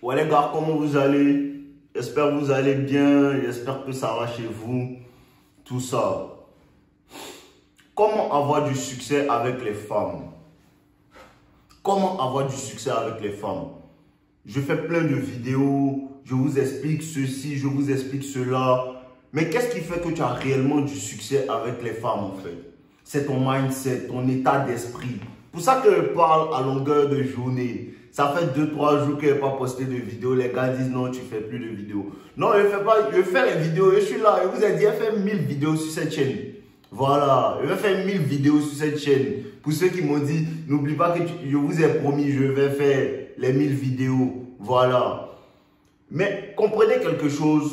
Ouais les gars, comment vous allez? J'espère que vous allez bien, j'espère que ça va chez vous, tout ça. Comment avoir du succès avec les femmes? Comment avoir du succès avec les femmes? Je fais plein de vidéos, je vous explique ceci, je vous explique cela. Mais qu'est-ce qui fait que tu as réellement du succès avec les femmes en fait? C'est ton mindset, ton état d'esprit. Pour ça que je parle à longueur de journée. Ça fait 2-3 jours que je n'ai pas posté de vidéo. Les gars disent non, tu ne fais plus de vidéos. Non, je fais pas, je fais les vidéos, je suis là. Je vous ai dit, je fais 1000 vidéos sur cette chaîne. Voilà, je vais faire 1000 vidéos sur cette chaîne. Pour ceux qui m'ont dit, n'oublie pas que je vous ai promis, je vais faire les 1000 vidéos. Voilà. Mais comprenez quelque chose.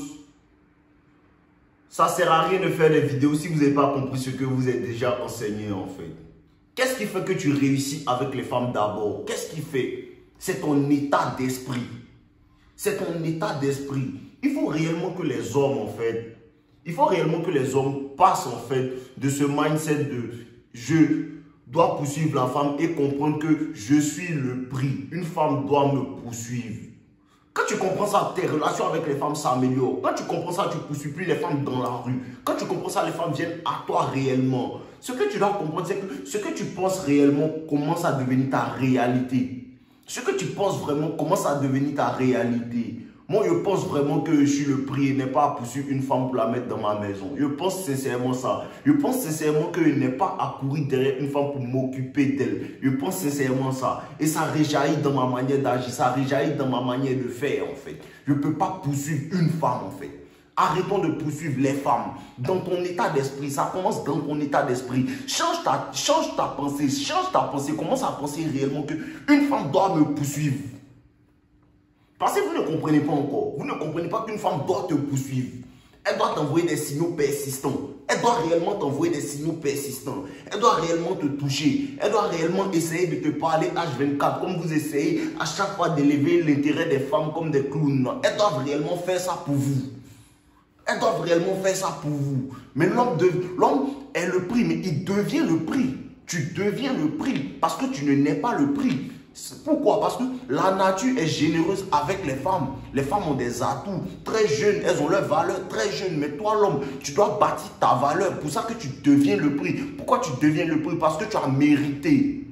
Ça ne sert à rien de faire des vidéos si vous n'avez pas compris ce que vous êtes déjà enseigné en fait. Qu'est-ce qui fait que tu réussis avec les femmes d'abord? Qu'est-ce qui fait? C'est ton état d'esprit. C'est ton état d'esprit. Il faut réellement que les hommes en fait, il faut réellement que les hommes passent en fait de ce mindset de je dois poursuivre la femme et comprendre que je suis le prix. Une femme doit me poursuivre. Quand tu comprends ça, tes relations avec les femmes s'améliorent. Quand tu comprends ça, tu ne poursuis plus les femmes dans la rue. Quand tu comprends ça, les femmes viennent à toi réellement. Ce que tu dois comprendre, c'est que ce que tu penses réellement commence à devenir ta réalité. Ce que tu penses vraiment commence à devenir ta réalité. Moi, je pense vraiment que je suis le prix et n'ai pas à poursuivre une femme pour la mettre dans ma maison. Je pense sincèrement ça. Je pense sincèrement que je n'ai pas à courir derrière une femme pour m'occuper d'elle. Je pense sincèrement ça. Et ça réjaillit dans ma manière d'agir. Ça réjaillit dans ma manière de faire, en fait. Je ne peux pas poursuivre une femme, en fait. Arrêtons de poursuivre les femmes. Dans ton état d'esprit, ça commence dans ton état d'esprit. Change ta pensée. Change ta pensée. Commence à penser réellement qu'une femme doit me poursuivre. Parce que vous ne comprenez pas encore. Vous ne comprenez pas qu'une femme doit te poursuivre. Elle doit t'envoyer des signaux persistants. Elle doit réellement t'envoyer des signaux persistants. Elle doit réellement te toucher. Elle doit réellement essayer de te parler H24 comme vous essayez à chaque fois d'élever l'intérêt des femmes comme des clowns. Elle doit réellement faire ça pour vous. Elles doivent réellement faire ça pour vous. Mais l'homme est le prix, mais il devient le prix. Tu deviens le prix parce que tu ne n'es pas le prix. Pourquoi? Parce que la nature est généreuse avec les femmes. Les femmes ont des atouts très jeunes, elles ont leur valeur très jeune. Mais toi, l'homme, tu dois bâtir ta valeur. Pour ça que tu deviens le prix. Pourquoi tu deviens le prix? Parce que tu as mérité.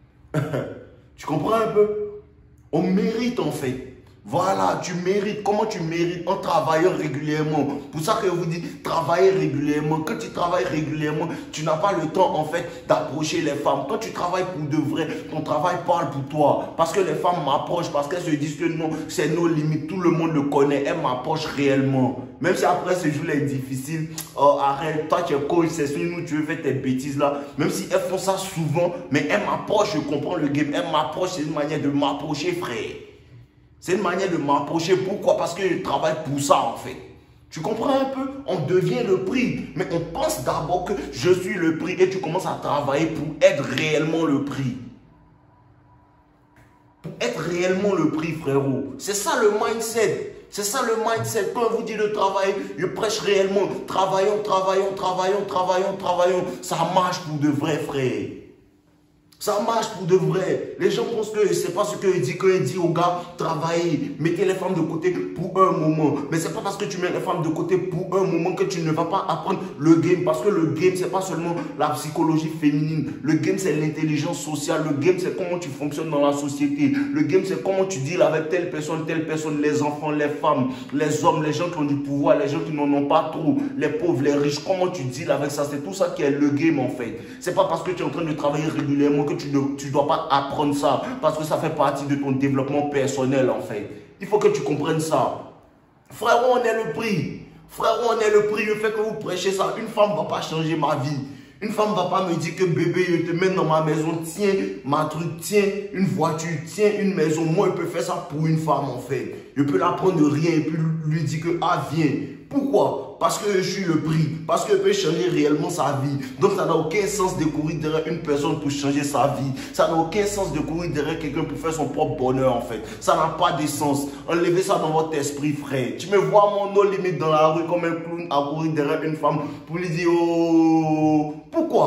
Tu comprends un peu? On mérite en fait. Voilà, tu mérites. Comment tu mérites? En travaillant régulièrement. Pour ça que je vous dis, travailler régulièrement. Quand tu travailles régulièrement, tu n'as pas le temps en fait d'approcher les femmes. Quand tu travailles pour de vrai, ton travail parle pour toi. Parce que les femmes m'approchent, parce qu'elles se disent que non, c'est nos limites. Tout le monde le connaît. Elles m'approchent réellement. Même si après ce jour est difficile, oh, arrête, toi tu es coach, c'est sur nous, tu veux faire tes bêtises là. Même si elles font ça souvent, mais elles m'approchent, je comprends le game. Elles m'approchent, c'est une manière de m'approcher, frère. C'est une manière de m'approcher. Pourquoi? Parce que je travaille pour ça en fait. Tu comprends un peu? On devient le prix. Mais on pense d'abord que je suis le prix et tu commences à travailler pour être réellement le prix. Pour être réellement le prix, frérot. C'est ça le mindset. C'est ça le mindset. Quand on vous dit de travailler, je prêche réellement. Travaillons, travaillons, travaillons, travaillons, travaillons. Ça marche pour de vrai, frère. Ça marche pour de vrai. Les gens pensent que c'est pas ce que je dis aux gars, travaillez, mettez les femmes de côté pour un moment. Mais c'est pas parce que tu mets les femmes de côté pour un moment que tu ne vas pas apprendre le game. Parce que le game, c'est pas seulement la psychologie féminine. Le game, c'est l'intelligence sociale. Le game, c'est comment tu fonctionnes dans la société. Le game, c'est comment tu deals avec telle personne, les enfants, les femmes, les hommes, les gens qui ont du pouvoir, les gens qui n'en ont pas trop, les pauvres, les riches. Comment tu deals avec ça? C'est tout ça qui est le game en fait. C'est pas parce que tu es en train de travailler régulièrement que tu ne dois pas apprendre ça parce que ça fait partie de ton développement personnel en fait. Il faut que tu comprennes ça. Frérot, on est le prix. Frérot, on est le prix. Le fait que vous prêchez ça, une femme ne va pas changer ma vie. Une femme ne va pas me dire que bébé, je te mets dans ma maison, tiens ma truc, tiens une voiture, tiens une maison. Moi, je peux faire ça pour une femme en fait. Je peux la prendre de rien et puis lui dire que ah viens. Pourquoi? Parce que je suis le prix. Parce que je peux changer réellement sa vie. Donc ça n'a aucun sens de courir derrière une personne pour changer sa vie. Ça n'a aucun sens de courir derrière quelqu'un pour faire son propre bonheur en fait. Ça n'a pas de sens. Enlevez ça dans votre esprit, frère. Tu me vois mon no limite dans la rue comme un clown à courir derrière une femme pour lui dire oh. Pourquoi?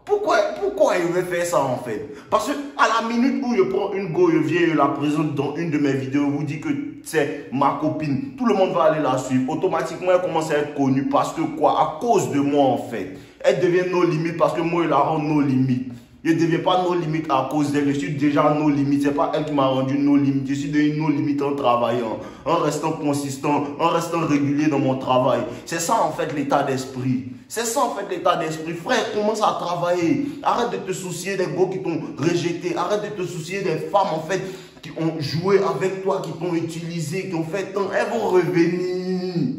Pourquoi il veut faire ça en fait? Parce que à la minute où je prends une go, je viens, je la présente dans une de mes vidéos, vous dit que c'est ma copine, tout le monde va aller la suivre. Automatiquement, elle commence à être connue parce que quoi? À cause de moi en fait. Elle devient nos limites parce que moi, je la rends nos limites. Je ne deviens pas nos limites à cause d'elle. Je suis déjà nos limites. Ce n'est pas elle qui m'a rendu nos limites. Je suis devenu nos limites en travaillant, en restant consistant, en restant régulier dans mon travail. C'est ça en fait l'état d'esprit. C'est ça en fait l'état d'esprit. Frère, commence à travailler. Arrête de te soucier des gars qui t'ont rejeté. Arrête de te soucier des femmes en fait qui ont joué avec toi, qui t'ont utilisé, qui ont fait tant. Elles vont revenir.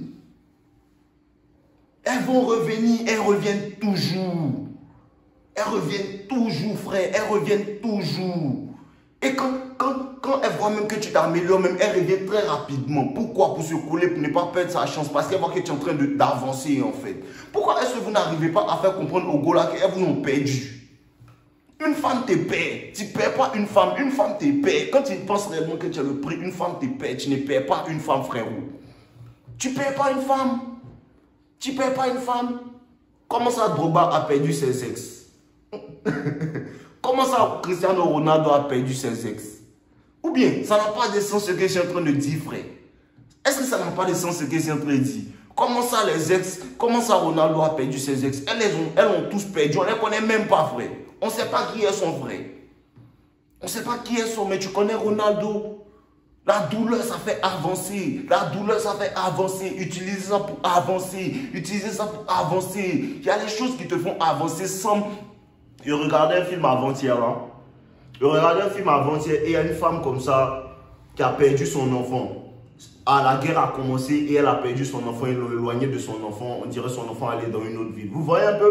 Elles vont revenir. Elles reviennent toujours. Elles reviennent toujours, frère. Elles reviennent toujours. Et quand elles voient même que tu t'améliores, même elles reviennent très rapidement. Pourquoi? Pour se coller, pour ne pas perdre sa chance. Parce qu'elles voient que tu es en train d'avancer, en fait. Pourquoi est-ce que vous n'arrivez pas à faire comprendre aux gars là qu'elles vous ont perdu? Une femme te paie. Tu ne perds pas une femme te paie. Quand tu penses réellement que tu as le prix, une femme te paie. Tu ne perds pas une femme, frérot. Tu ne perds pas une femme. Tu ne perds pas une femme. Comment ça, Drogba a perdu ses ex? Comment ça, Cristiano Ronaldo a perdu ses ex? Ou bien, ça n'a pas de sens ce que je suis en train de dire, frère. Est-ce que ça n'a pas de sens ce que je suis en train de dire? Comment ça, les ex, comment ça, Ronaldo a perdu ses ex? Elles ont tous perdu, on ne les connaît même pas, frère. On ne sait pas qui est son frère. On ne sait pas qui est son, mais tu connais Ronaldo. La douleur, ça fait avancer. La douleur, ça fait avancer. Utilisez ça pour avancer. Utilisez ça pour avancer. Il y a des choses qui te font avancer sans... Je regardais un film avant-hier, hein. Et il y a une femme comme ça qui a perdu son enfant. La guerre a commencé et elle a perdu son enfant, elle l'a éloigné de son enfant. On dirait son enfant allait dans une autre ville. Vous voyez un peu?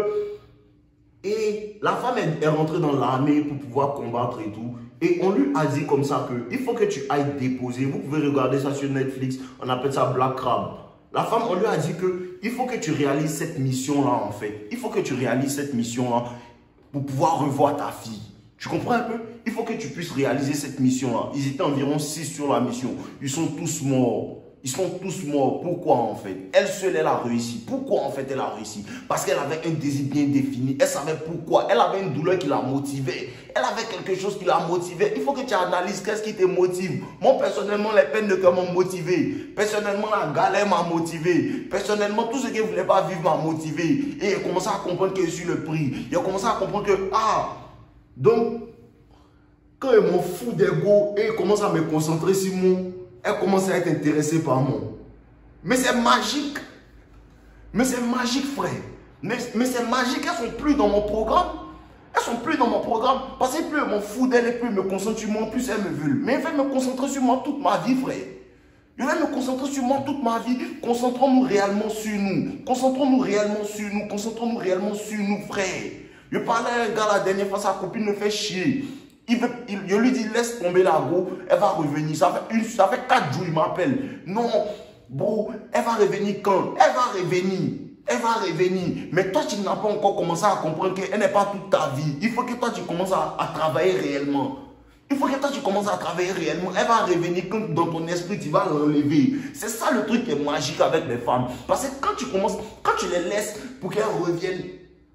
Et la femme est rentrée dans l'armée pour pouvoir combattre et tout. Et on lui a dit comme ça que il faut que tu ailles déposer. Vous pouvez regarder ça sur Netflix. On appelle ça Black Crab. La femme, on lui a dit que il faut que tu réalises cette mission-là en fait. Il faut que tu réalises cette mission-là pour pouvoir revoir ta fille. Tu comprends un peu? Il faut que tu puisses réaliser cette mission-là. Ils étaient environ 6 sur la mission. Ils sont tous morts. Ils sont tous morts. Pourquoi en fait? Elle seule, elle a réussi. Pourquoi en fait elle a réussi? Parce qu'elle avait un désir bien défini. Elle savait pourquoi. Elle avait une douleur qui la motivait. Elle avait quelque chose qui la motivait. Il faut que tu analyses qu'est-ce qui te motive. Moi personnellement, les peines de cœur m'ont motivé. Personnellement, la galère m'a motivé. Personnellement, tout ce que je ne voulais pas vivre m'a motivé. Et j'ai commencé à comprendre que je suis le prix. J'ai commencé à comprendre que, donc, quand ils m'en foutent d'ego et ils commencent à me concentrer sur moi, elle commence à être intéressée par moi. Mais c'est magique. Mais c'est magique, frère. Mais c'est magique, elles ne sont plus dans mon programme. Elles ne sont plus dans mon programme. Parce que plus elles m'en foutent d'elle et plus elles me concentrent sur moi, plus elles me veulent. Mais elles veulent me concentrer sur moi toute ma vie, frère. Je vais me concentrer sur moi toute ma vie. Concentrons-nous réellement sur nous. Concentrons-nous réellement sur nous. Concentrons-nous réellement sur nous, frère. Je parlais à un gars la dernière fois, sa copine me fait chier. Je lui dis, laisse tomber la go, elle va revenir. Ça fait 4 jours, il m'appelle. Non, bro, elle va revenir quand? Elle va revenir. Elle va revenir. Mais toi, tu n'as pas encore commencé à comprendre qu'elle n'est pas toute ta vie. Il faut que toi, tu commences à travailler réellement. Il faut que toi, tu commences à travailler réellement. Elle va revenir quand dans ton esprit, tu vas l'enlever. C'est ça le truc qui est magique avec les femmes. Parce que quand tu les laisses pour qu'elles reviennent,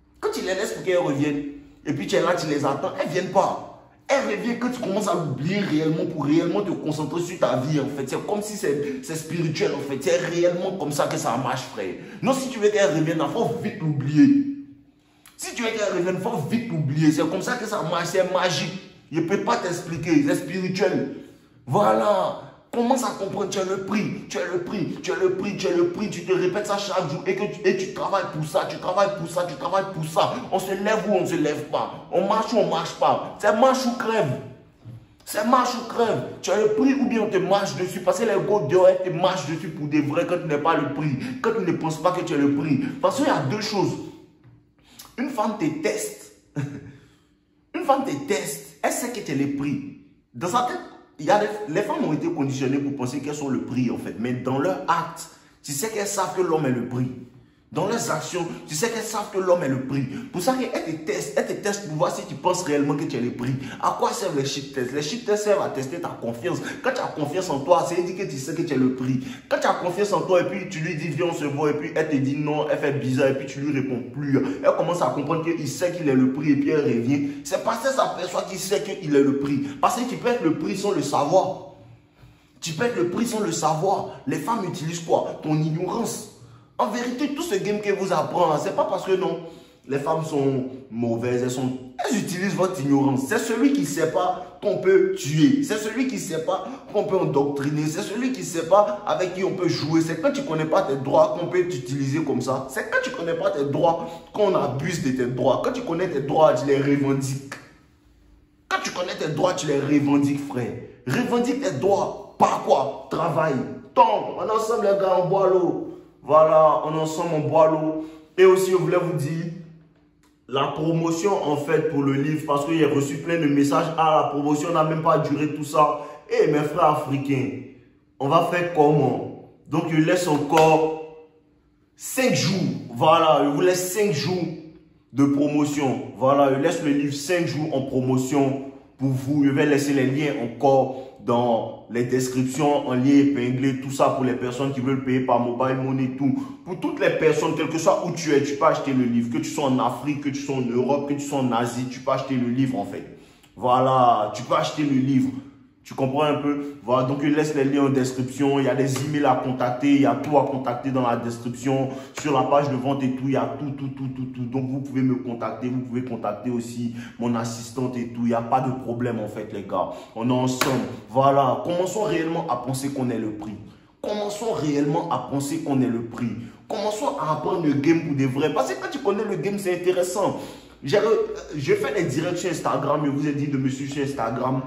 et puis tu es là, tu les attends, elles ne viennent pas. Elle revient quand tu commences à l'oublier réellement pour réellement te concentrer sur ta vie en fait. C'est comme si c'est spirituel en fait. C'est réellement comme ça que ça marche, frère. Non, si tu veux qu'elle revienne, il faut vite l'oublier. Si tu veux qu'elle revienne, il faut vite l'oublier. C'est comme ça que ça marche, c'est magique. Je ne peux pas t'expliquer, c'est spirituel. Voilà. Commence à comprendre, tu as le prix, tu as le prix, tu as le prix, tu as le prix, tu te répètes ça chaque jour et tu travailles pour ça, tu travailles pour ça, tu travailles pour ça. On se lève ou on ne se lève pas. On marche ou on ne marche pas. C'est marche ou crève. C'est marche ou crève. Tu as le prix ou bien on te marche dessus. Parce que les gars dehors te marchent dessus pour des vrais quand tu n'as pas le prix. Quand tu ne penses pas que tu as le prix. Parce qu'il y a deux choses. Une femme te teste. Une femme te teste. Elle sait que tu as le prix. Dans sa tête, les femmes ont été conditionnées pour penser qu'elles sont le prix en fait. Mais dans leur acte, tu sais qu'elles savent que l'homme est le prix. Dans leurs actions, tu sais qu'elles savent que l'homme est le prix. Pour ça qu'elles te testent pour voir si tu penses réellement que tu es le prix. À quoi servent les shit tests? Les shit tests servent à tester ta confiance. Quand tu as confiance en toi, c'est dit que tu sais que tu es le prix. Quand tu as confiance en toi et puis tu lui dis viens on se voit et puis elle te dit non, elle fait bizarre et puis tu lui réponds plus. Elle commence à comprendre qu'il sait qu'il est le prix et puis elle revient. C'est parce que ça s'aperçoit qu'il sait qu'il est le prix. Parce que tu peux être le prix sans le savoir. Tu peux être le prix sans le savoir. Les femmes utilisent quoi? Ton ignorance. En vérité, tout ce game que vous apprend, c'est pas parce que non, les femmes sont mauvaises, elles utilisent votre ignorance. C'est celui qui ne sait pas qu'on peut tuer. C'est celui qui ne sait pas qu'on peut endoctriner. C'est celui qui ne sait pas avec qui on peut jouer. C'est quand tu ne connais pas tes droits qu'on peut t'utiliser comme ça. C'est quand tu ne connais pas tes droits qu'on abuse de tes droits. Quand tu connais tes droits, tu les revendiques. Quand tu connais tes droits, tu les revendiques, frère. Revendique tes droits. Par quoi? Travail. Tombe. On est ensemble, les gars, on boit l'eau. Voilà, on est ensemble, on boit l'eau. Et aussi, je voulais vous dire, la promotion, en fait, pour le livre, parce que j'ai reçu plein de messages. Ah, la promotion n'a même pas duré tout ça. Eh, mes frères africains, on va faire comment? Donc, je laisse encore 5 jours. Voilà, je vous laisse 5 jours de promotion. Voilà, je laisse le livre 5 jours en promotion pour vous. Je vais laisser les liens encore dans les descriptions en lien épinglé, tout ça pour les personnes qui veulent payer par mobile money, tout. Pour toutes les personnes, quel que soit où tu es, tu peux acheter le livre. Que tu sois en Afrique, que tu sois en Europe, que tu sois en Asie, tu peux acheter le livre en fait. Voilà, tu peux acheter le livre. Tu comprends un peu? Voilà, donc je laisse les liens en description. Il y a des emails à contacter, il y a tout à contacter dans la description. Sur la page de vente et tout, il y a tout. Donc vous pouvez me contacter, vous pouvez contacter aussi mon assistante et tout. Il n'y a pas de problème en fait les gars. On est ensemble. Voilà, commençons réellement à penser qu'on est le prix. Commençons réellement à penser qu'on est le prix. Commençons à apprendre le game pour de vrai. Parce que quand tu connais le game, c'est intéressant. Je fais des directs sur Instagram, je vous ai dit de me suivre sur Instagram.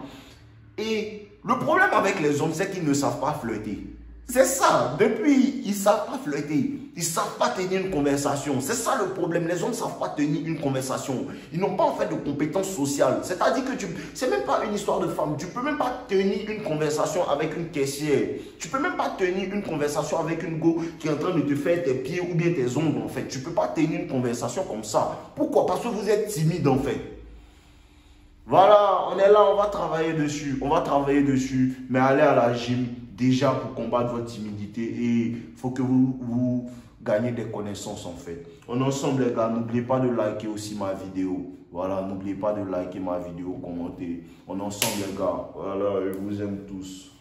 Et le problème avec les hommes, c'est qu'ils ne savent pas flirter. C'est ça. Depuis, ils ne savent pas flirter. Ils ne savent pas tenir une conversation. C'est ça le problème. Les hommes ne savent pas tenir une conversation. Ils n'ont pas en fait de compétences sociales. C'est-à-dire que c'est même pas une histoire de femme. Tu ne peux même pas tenir une conversation avec une caissière. Tu ne peux même pas tenir une conversation avec une go qui est en train de te faire tes pieds ou bien tes ongles en fait. Tu ne peux pas tenir une conversation comme ça. Pourquoi? Parce que vous êtes timide en fait. Voilà, on est là, on va travailler dessus. On va travailler dessus. Mais allez à la gym déjà pour combattre votre timidité. Et il faut que vous gagnez des connaissances en fait. On est ensemble les gars. N'oubliez pas de liker aussi ma vidéo. Voilà, n'oubliez pas de liker ma vidéo, commenter. On est ensemble les gars. Voilà, je vous aime tous.